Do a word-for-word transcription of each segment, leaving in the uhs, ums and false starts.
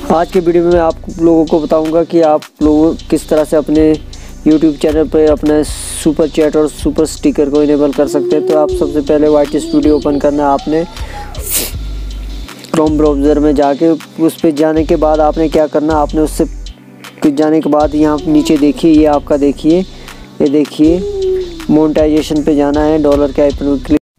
आज के वीडियो में मैं आप लोगों को बताऊंगा कि आप लोग किस तरह से अपने यूट्यूब चैनल पर अपना सुपर चैट और सुपर स्टिकर को इनेबल कर सकते हैं। तो आप सबसे पहले वाइट स्टूडियो ओपन करना है आपने क्रोम ब्राउज़र में जाके। उस पर जाने के बाद आपने क्या करना, आपने उससे जाने के बाद यहाँ नीचे देखिए, ये आपका देखिए, ये देखिए मोनेटाइजेशन पे जाना है, डॉलर के आइकन पर क्लिक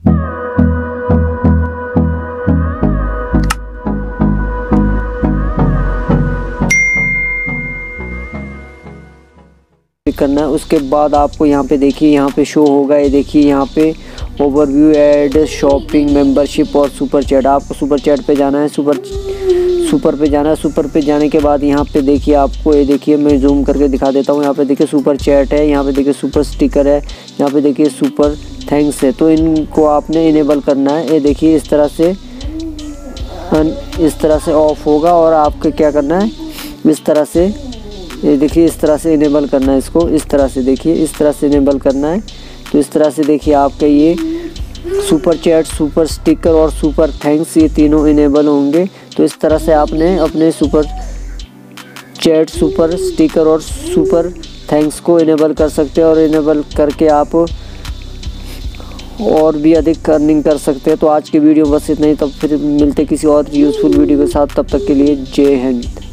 करना है। उसके बाद आपको यहाँ पे देखिए, यहाँ पे शो होगा, ये देखिए यहाँ पे ओवरव्यू, ऐड, शॉपिंग, मेंबरशिप और सुपर चैट। आपको सुपर चैट पे जाना है, सुपर सुपर पे जाना है। सुपर पे जाने के बाद यहाँ पे देखिए, आपको ये देखिए मैं जूम करके दिखा देता हूँ। यहाँ पे देखिए सुपर चैट है, यहाँ पे देखिए सुपर स्टिकर है, यहाँ पे देखिए सुपर थैंक्स है। तो इनको आपने इनेबल करना है। ये देखिए इस तरह से इस तरह से ऑफ होगा और आपको क्या करना है, इस तरह से ये देखिए इस तरह से इनेबल करना है इसको। इस तरह से देखिए इस तरह से इनेबल करना है। तो इस तरह से देखिए आपके ये सुपर चैट, सुपर स्टिकर और सुपर थैंक्स ये तीनों इनेबल होंगे। तो इस तरह से आपने अपने सुपर चैट, सुपर स्टिकर और सुपर थैंक्स को इनेबल कर सकते हैं और इनेबल करके आप और भी अधिक अर्निंग कर सकते हैं। तो आज की वीडियो बस इतना ही, तब फिर मिलते किसी और यूज़फुल वीडियो के साथ। तब तक के लिए जय हिंद।